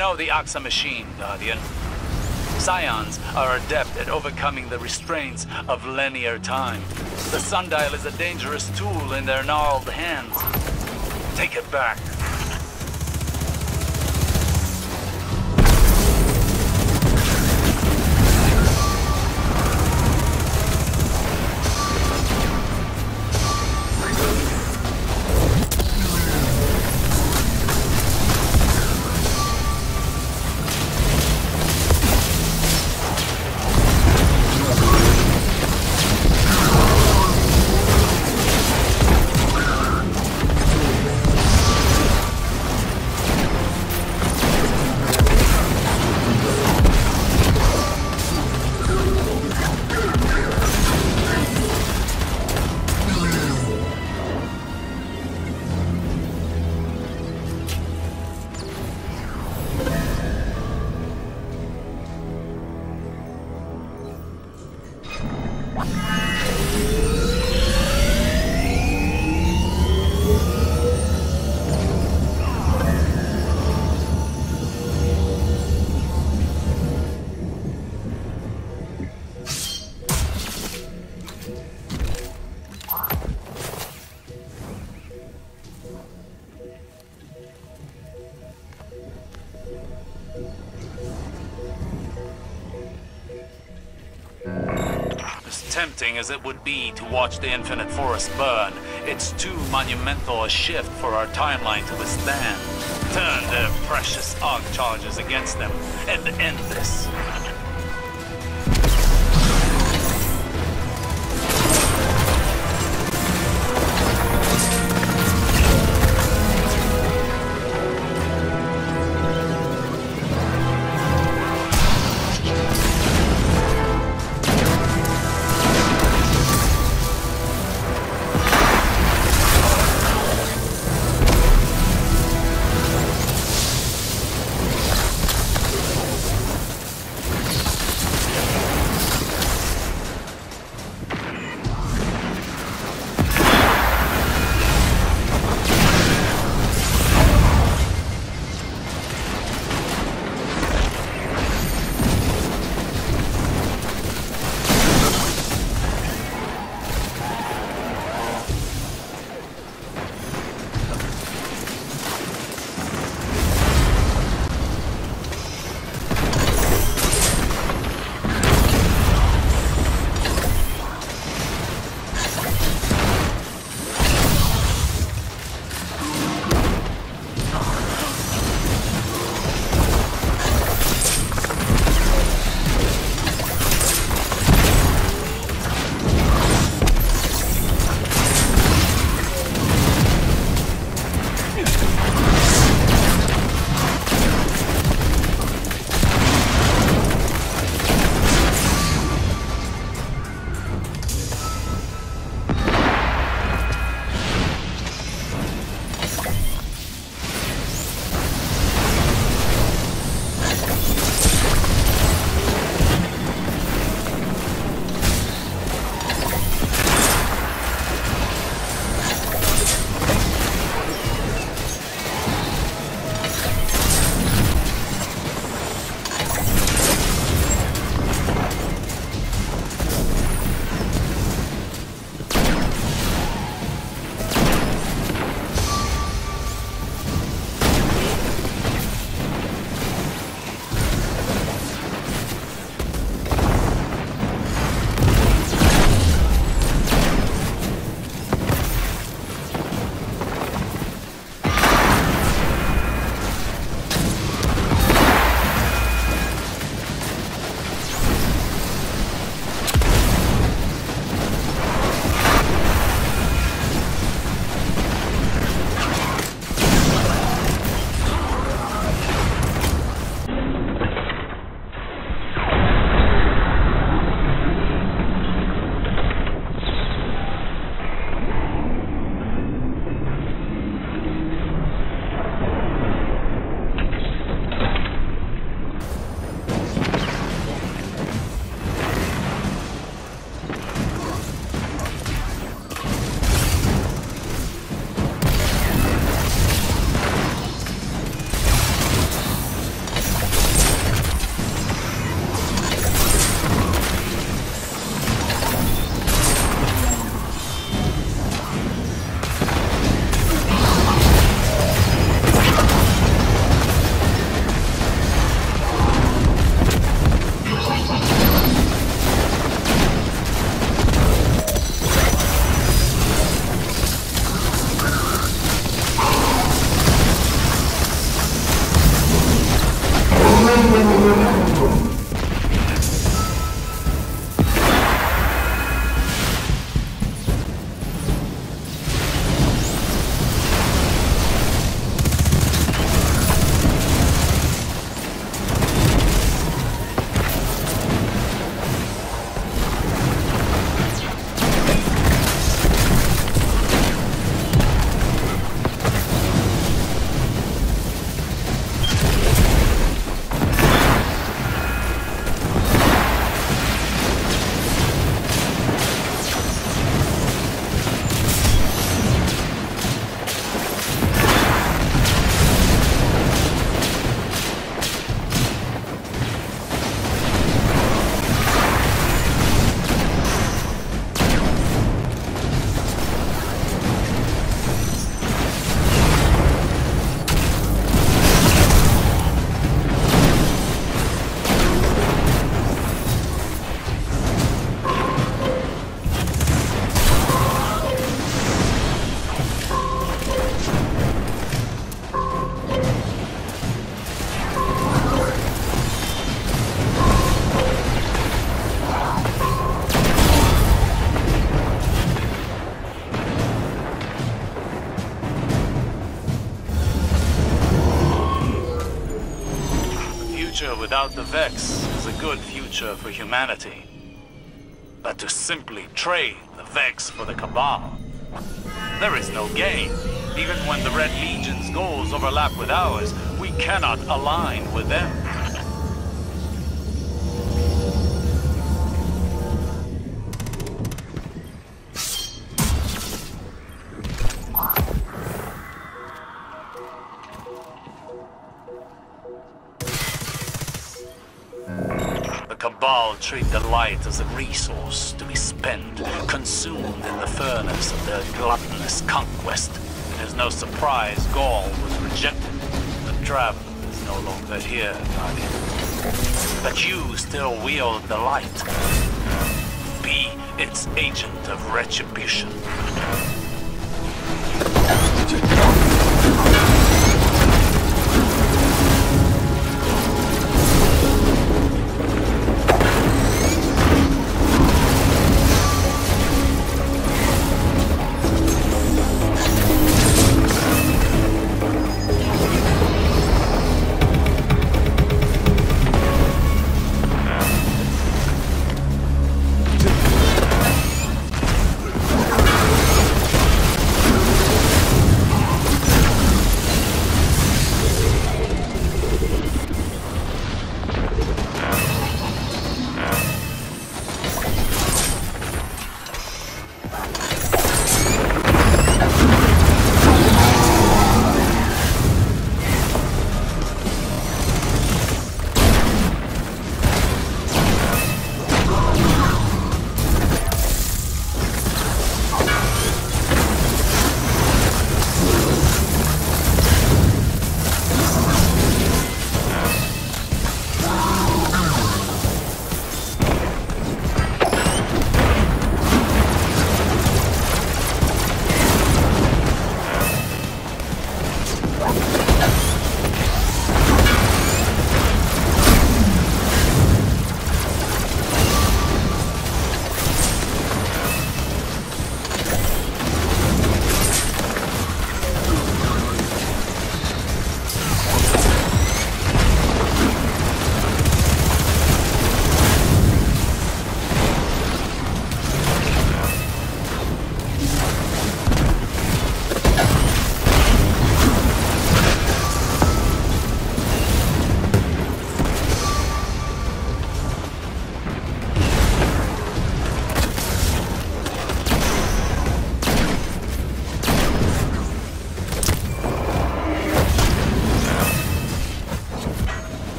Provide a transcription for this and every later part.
know the Oxa machine, Guardian. Scions are adept at overcoming the restraints of linear time. The Sundial is a dangerous tool in their gnarled hands. Take it back. Tempting as it would be to watch the infinite forest burn, it's too monumental a shift for our timeline to withstand. Turn their precious arc charges against them and end this. future without the Vex is a good future for humanity. But to simply trade the Vex for the Cabal, there is no gain. Even when the Red Legion's goals overlap with ours, we cannot align with them. The Cabal treat the light as a resource to be spent, consumed in the furnace of their gluttonous conquest. It is no surprise Gaul was rejected. The trap is no longer here, Guardian. But you still wield the light. Be its agent of retribution.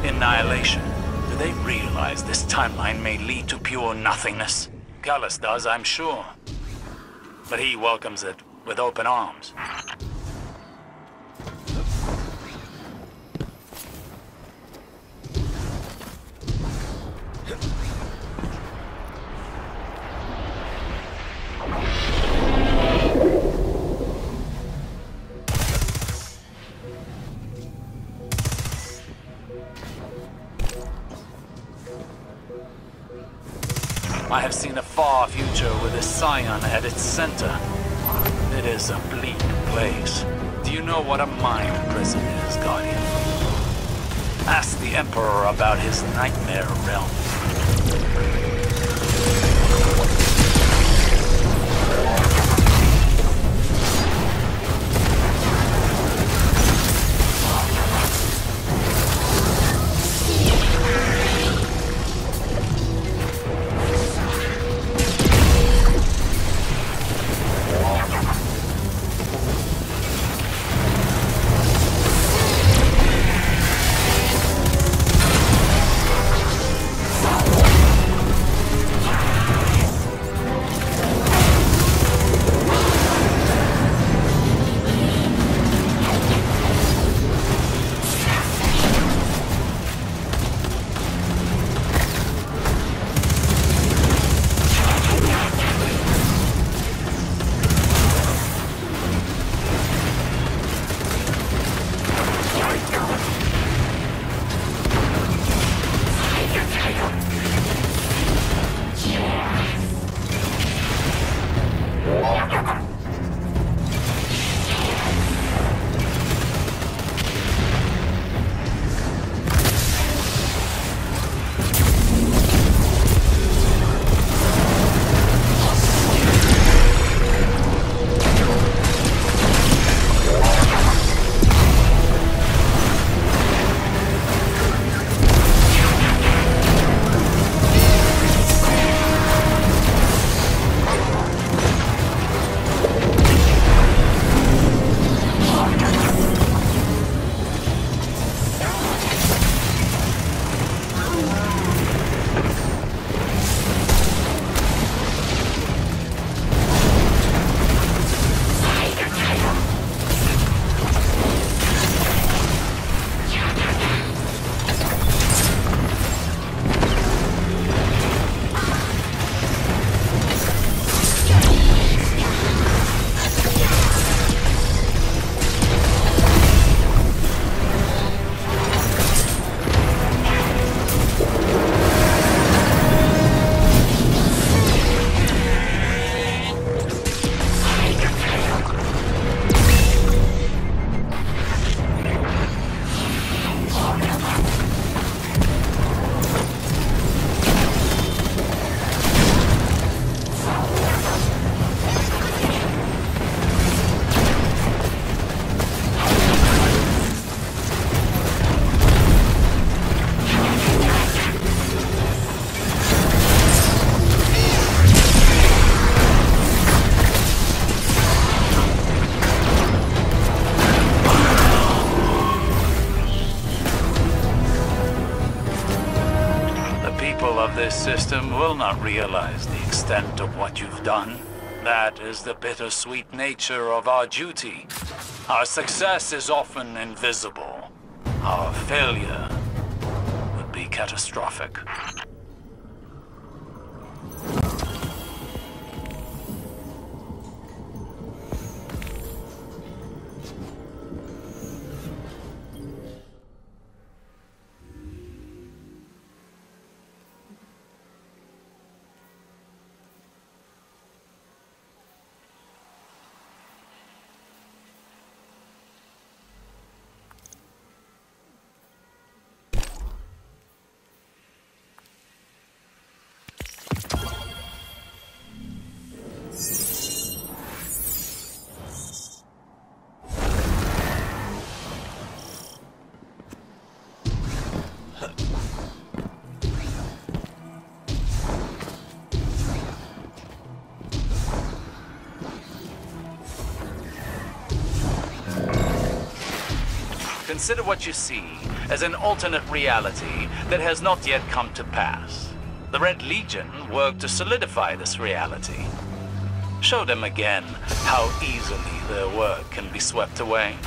Annihilation. Do they realize this timeline may lead to pure nothingness? Gallus does, I'm sure. But he welcomes it with open arms. I have seen a far future with a scion at its center. It is a bleak place. Do you know what a mind prison is, Guardian? Ask the Emperor about his nightmare realm. This system will not realize the extent of what you've done. That is the bittersweet nature of our duty. Our success is often invisible. Our failure would be catastrophic. Consider what you see as an alternate reality that has not yet come to pass. The Red Legion work to solidify this reality. Show them again how easily their work can be swept away.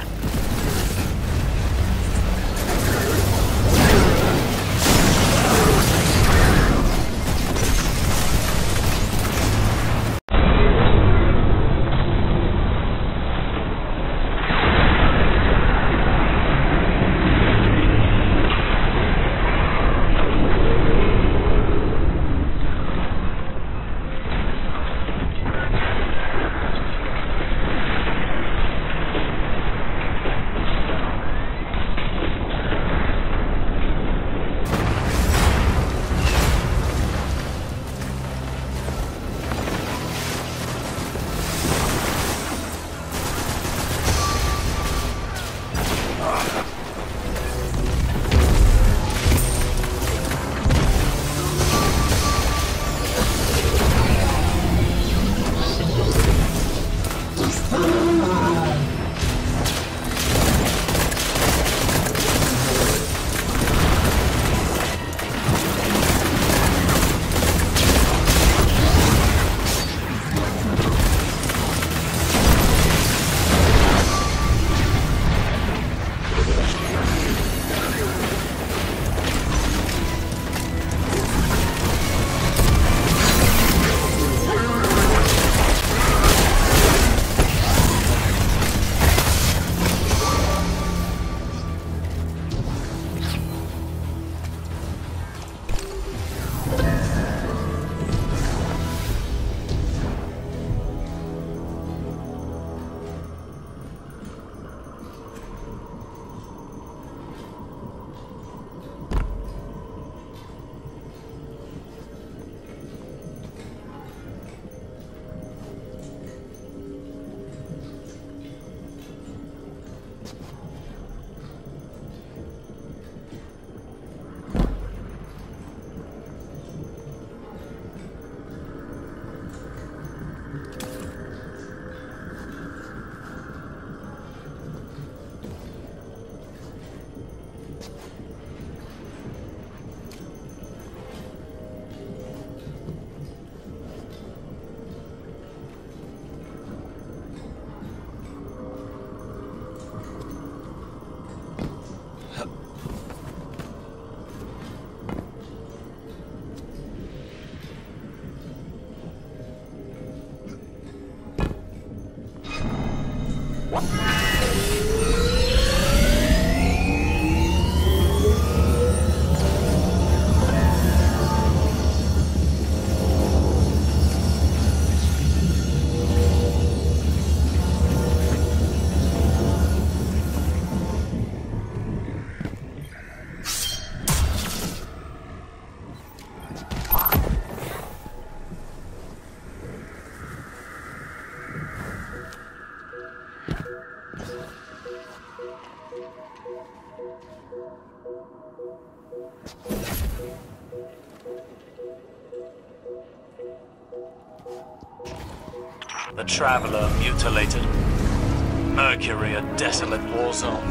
The Traveler mutilated. Mercury a desolate war zone.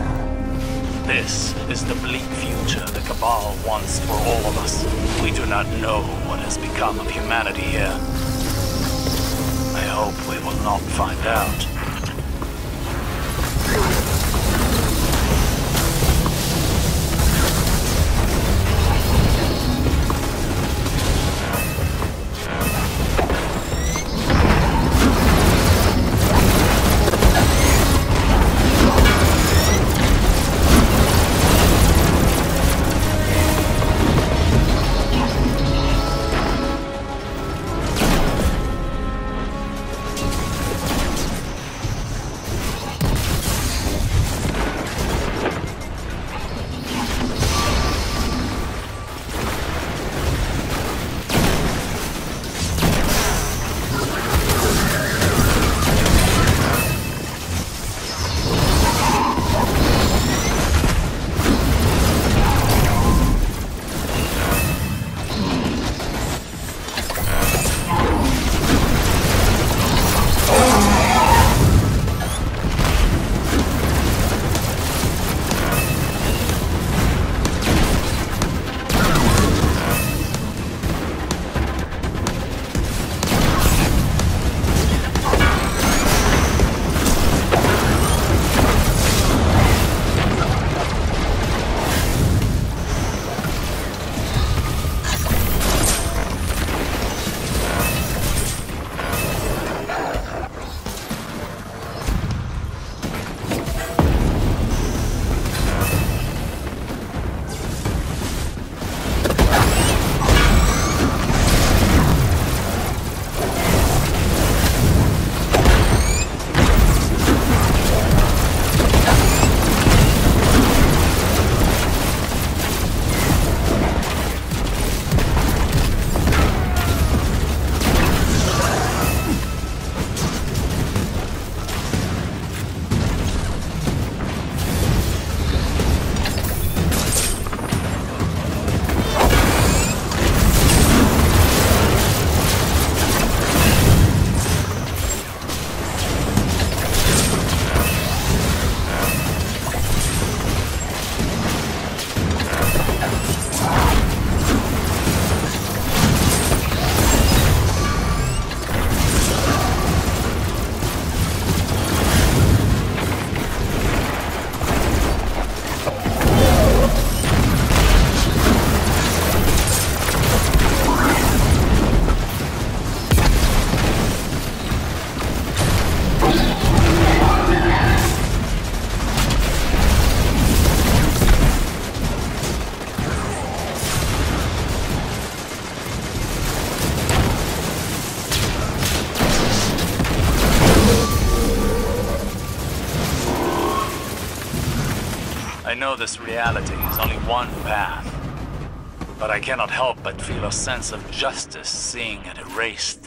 This is the bleak future the Cabal wants for all of us. We do not know what has become of humanity here. I hope we will not find out. I know this reality is only one path, but I cannot help but feel a sense of justice seeing it erased.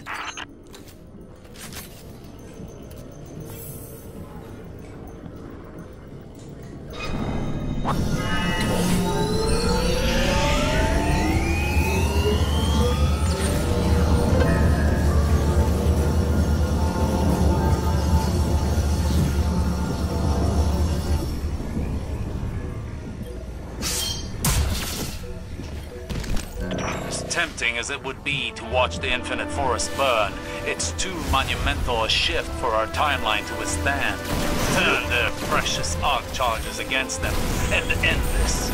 Tempting as it would be to watch the infinite forest burn, it's too monumental a shift for our timeline to withstand. Turn their precious arc charges against them and end this.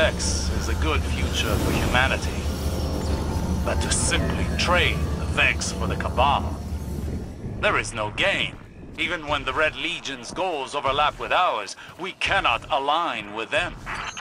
Vex is a good future for humanity. But to simply trade the Vex for the Cabal, there is no gain. Even when the Red Legion's goals overlap with ours, we cannot align with them.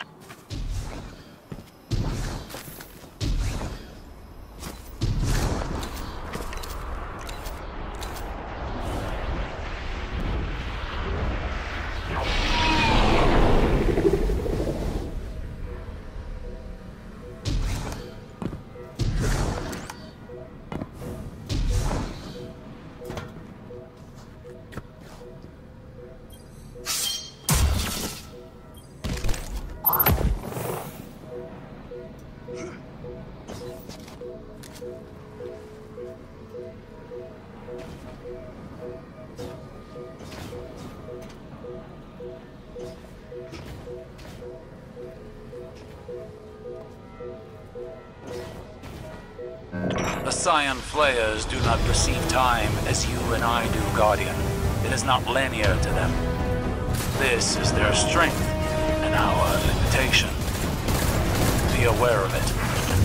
The Scion Flayers do not perceive time as you and I do, Guardian. It is not linear to them. This is their strength and our limitation. Be aware of it.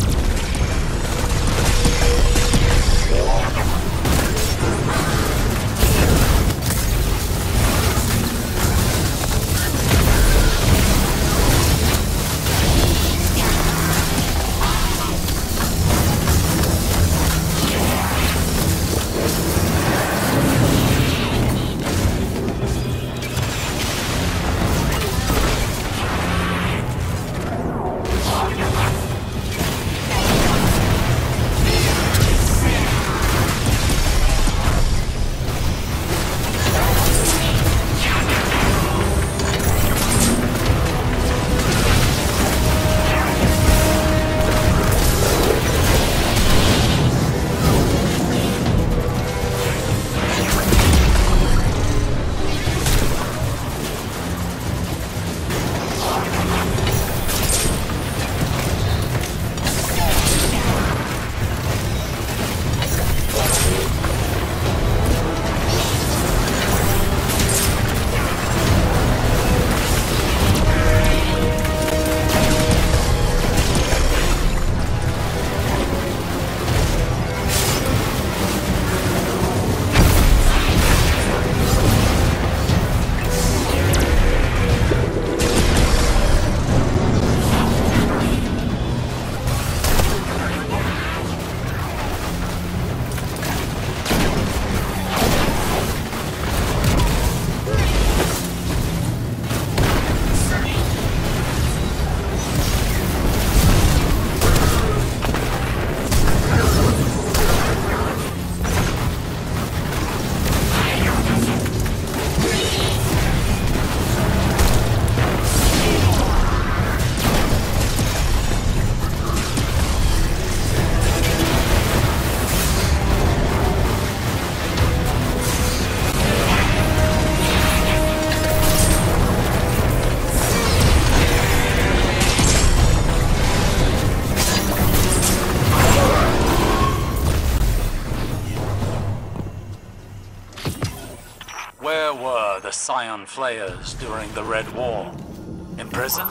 Where were the Scion Flayers during the Red War? Imprisoned?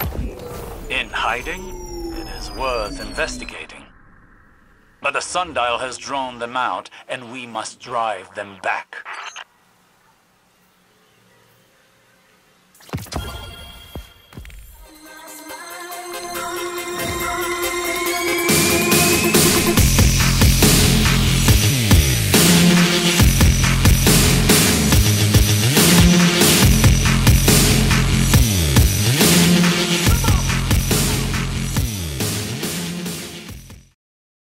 In hiding? It is worth investigating. But the Sundial has drawn them out, and we must drive them back.